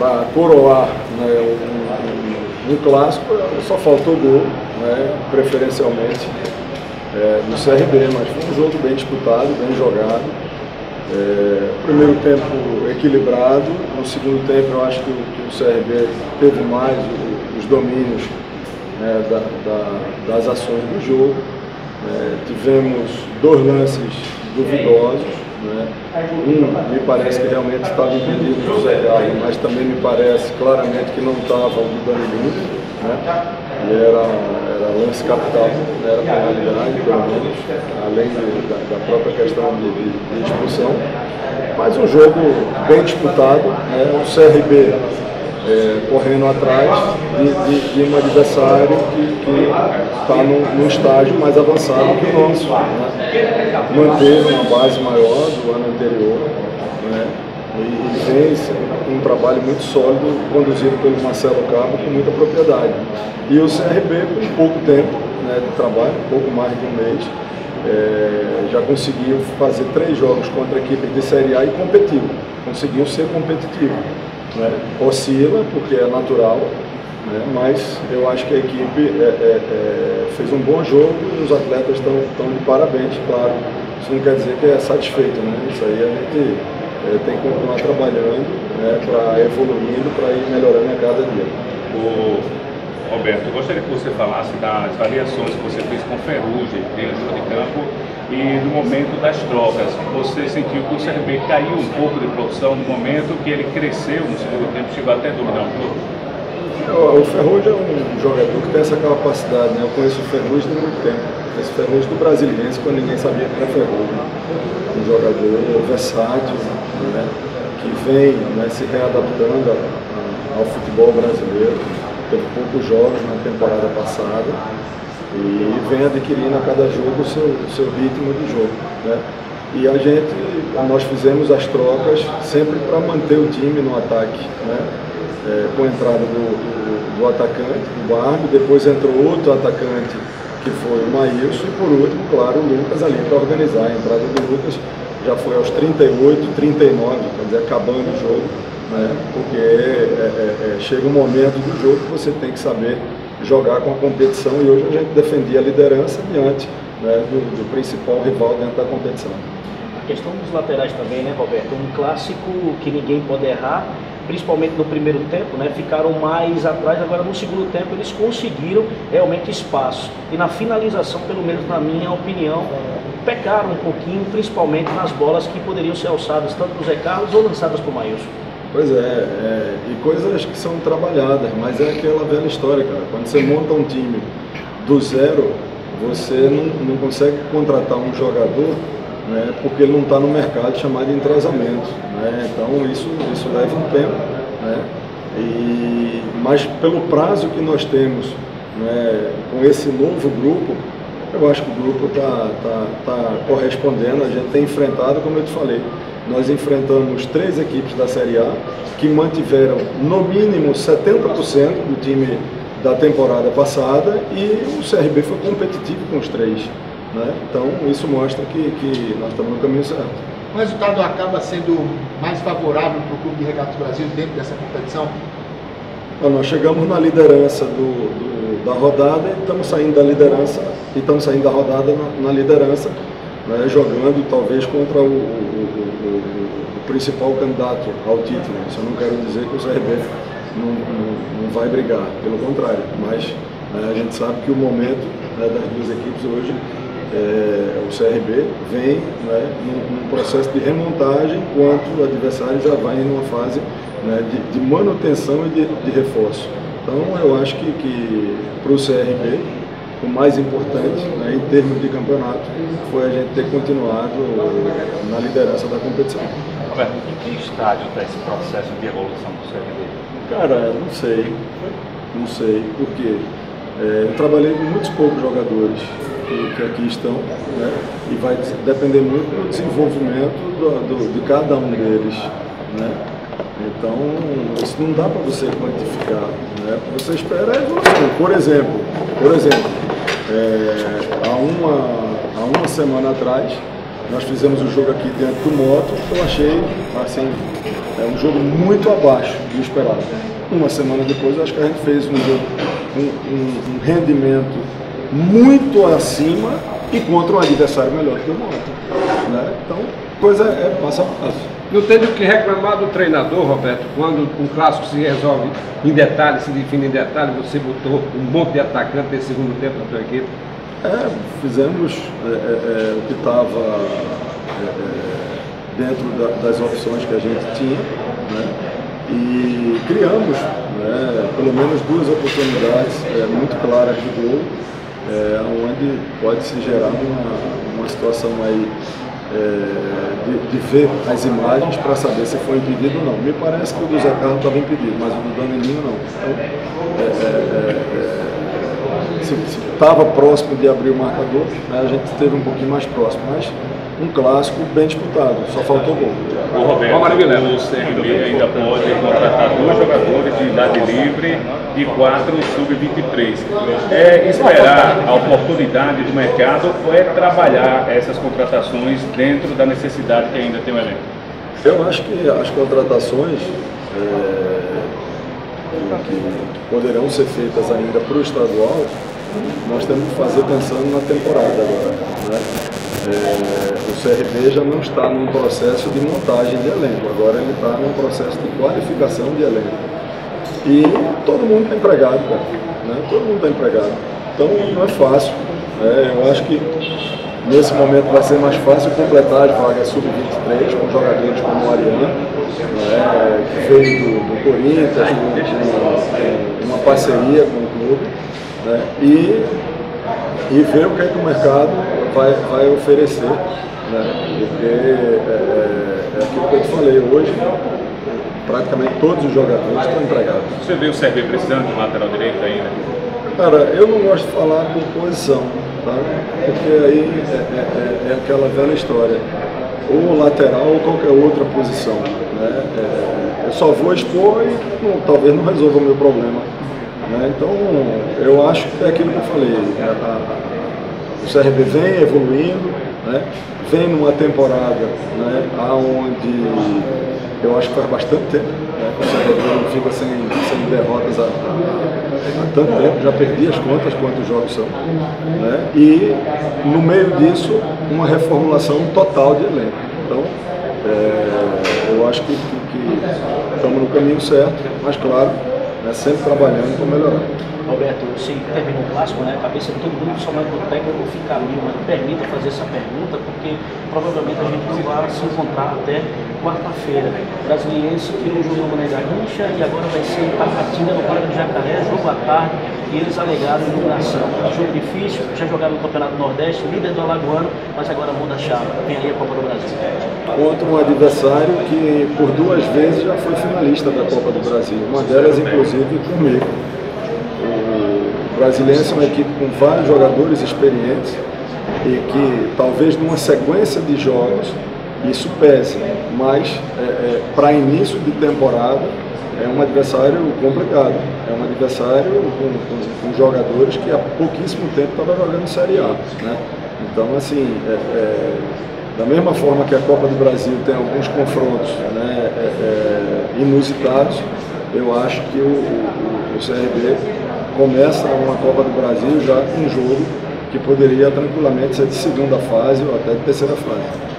para coroar, né, um clássico, só faltou gol, né, preferencialmente no CRB, mas foi um jogo bem disputado, bem jogado. Primeiro tempo equilibrado, no segundo tempo eu acho que o CRB teve mais os domínios, né, das ações do jogo. Tivemos 2 lances duvidosos. Me parece que realmente estava impedido do José Gaio, mas também me parece claramente que não estava o do Danilinho, né? E era lance capital, era penalidade, pelo menos, além da própria questão de expulsão. Mas um jogo bem disputado, né? O CRB correndo atrás de um adversário que está num estágio mais avançado que o nosso, né? Manteve uma base maior do ano anterior, né? E vem um trabalho muito sólido, conduzido pelo Marcelo Cabo com muita propriedade. E o CRB, com pouco tempo, né, de trabalho, pouco mais de um mês, já conseguiu fazer 3 jogos contra equipes de Série A e competiu, conseguiu ser competitivo. Né? Oscila, porque é natural, né? Mas eu acho que a equipe fez um bom jogo e os atletas estão de parabéns, claro. Isso não quer dizer que é satisfeito, né? Isso aí a gente tem que continuar trabalhando, né, para evoluindo, para ir melhorando a cada dia. Roberto, eu gostaria que você falasse das variações que você fez com o Ferrugem dentro de campo e do momento das trocas. Você sentiu que o CRB caiu um pouco de produção no momento que ele cresceu no segundo tempo, chegou até a dominar o jogo? O Ferrugem é um jogador que tem essa capacidade, né? Eu conheço o Ferrugem há muito tempo. Esse Ferrugem do Brasiliense, quando ninguém sabia que era Ferrugem. Um jogador versátil, né? Que vem, né, se readaptando ao futebol brasileiro. Teve poucos jogos na temporada passada e vem adquirindo a cada jogo o seu ritmo de jogo, né? E nós fizemos as trocas sempre para manter o time no ataque, né? Com a entrada do atacante, do Barbie, depois entrou outro atacante que foi o Maílson e por último, claro, o Lucas ali para organizar. A entrada do Lucas já foi aos 38, 39, quer dizer, acabando o jogo. Né? Porque chega um momento do jogo que você tem que saber jogar com a competição e hoje a gente defendia a liderança diante, né, do principal rival dentro da competição. A questão dos laterais também, né, Roberto? Um clássico que ninguém pode errar, principalmente no primeiro tempo, né? Ficaram mais atrás, agora no segundo tempo eles conseguiram realmente espaço. E na finalização, pelo menos na minha opinião, pecaram um pouquinho, principalmente nas bolas que poderiam ser alçadas tanto do Zé Carlos ou lançadas para o Maílson. Pois e coisas que são trabalhadas, mas é aquela velha história, cara. Quando você monta um time do zero, você não consegue contratar um jogador, né, porque ele não está no mercado chamado de entrosamento, né? Então isso leva um tempo, né? Mas pelo prazo que nós temos, né, com esse novo grupo, eu acho que o grupo tá correspondendo. A gente tem enfrentado, como eu te falei, nós enfrentamos 3 equipes da Série A que mantiveram no mínimo 70% do time da temporada passada e o CRB foi competitivo com os 3. Né? Então isso mostra que nós estamos no caminho certo. O resultado acaba sendo mais favorável para o Clube de Regatas Brasil dentro dessa competição? Nós chegamos na liderança da rodada e estamos saindo da liderança e estamos saindo da rodada na liderança, né, jogando talvez contra o principal candidato ao título. Isso eu não quero dizer que o CRB não vai brigar, pelo contrário, mas a gente sabe que o momento, né, das 2 equipes hoje, o CRB vem, né, num processo de remontagem, enquanto o adversário já vai em uma fase, né, de manutenção e de reforço. Então eu acho que para o CRB o mais importante, né, em termos de campeonato foi a gente ter continuado na liderança da competição. Roberto, em que estágio está esse processo de evolução do CRB? Cara, não sei, porque eu trabalhei com muitos poucos jogadores que aqui estão, né, e vai depender muito do desenvolvimento de cada um deles, né? Então, isso não dá para você quantificar, né? O que você espera é a evolução. Por exemplo, há uma semana atrás, nós fizemos o jogo aqui dentro do Moto, eu achei assim, um jogo muito abaixo do esperado. Uma semana depois, eu acho que a gente fez um jogo, um rendimento muito acima e contra um adversário melhor que o Moto, né? Então, coisa é passo a passo. Não teve o que reclamar do treinador, Roberto, quando um clássico se resolve em detalhe, se define em detalhe, você botou um monte de atacante nesse segundo tempo na tua equipe? Fizemos o que estava dentro das opções que a gente tinha, né? E criamos, né, pelo menos 2 oportunidades muito claras de gol, onde pode se gerar uma situação aí de ver as imagens para saber se foi impedido ou não. Me parece que o do Zé Carlos estava impedido, mas o do Danelinho não. Então, se estava próximo de abrir o marcador, né, a gente esteve um pouquinho mais próximo, mas um clássico bem disputado, só faltou gol. O Roberto, o CRB ainda pode contratar 2 jogadores de idade livre e 4 sub-23. É esperar a oportunidade do mercado ou é trabalhar essas contratações dentro da necessidade que ainda tem o elenco? Eu acho que as contratações que poderão ser feitas ainda para o estadual, nós temos que fazer pensando na temporada agora, né? O CRB já não está num processo de montagem de elenco, agora ele está num processo de qualificação de elenco. E todo mundo está empregado, cara, né? Todo mundo está empregado. Então não é fácil. Eu acho que nesse momento vai ser mais fácil completar as vagas sub-23 com jogadores como o Ariano, né, que veio do Corinthians, com uma parceria com o clube, né, e ver o que é que o mercado vai oferecer, né, porque é aquilo que eu te falei hoje, praticamente todos os jogadores estão empregados. Você vê o CRB precisando de um lateral direito ainda? Cara, eu não gosto de falar por posição, tá? Porque aí é aquela velha história, ou lateral ou qualquer outra posição, né? Eu só vou expor e talvez não resolva o meu problema, né? Então, eu acho que é aquilo que eu falei, o CRB vem evoluindo, né? Vem numa temporada, né, onde eu acho que faz bastante tempo, né, que o CRB não fica sem derrotas há tanto tempo, já perdi as contas quantos jogos são, né, e no meio disso uma reformulação total de elenco. Então, eu acho que estamos no caminho certo, mas claro, né, sempre trabalhando para melhorar. Roberto, se termina o clássico, né, a cabeça de todo mundo, somente do técnico fica mil, mas me permita fazer essa pergunta, porque provavelmente a gente não vai se encontrar até quarta-feira. O Brasiliense tirou o jogo no Mané Garrincha e agora vai ser em Tacatinga, no Parque do Jacaré, jogo à tarde, e eles alegaram iluminação. Jogo difícil, já jogaram no Campeonato Nordeste, líder do Alagoano, mas agora muda a chave. Vem aí a Copa do Brasil. Contra um adversário que por 2 vezes já foi finalista da Copa do Brasil, uma delas inclusive comigo. O Brasiliense é uma equipe com vários jogadores experientes e que talvez numa sequência de jogos isso pese, mas para início de temporada é um adversário complicado, é um adversário com jogadores que há pouquíssimo tempo estavam jogando Série A, né? Então, assim, da mesma forma que a Copa do Brasil tem alguns confrontos, né, inusitados, eu acho que o CRB começa uma Copa do Brasil já com um jogo que poderia tranquilamente ser de segunda fase ou até de terceira fase.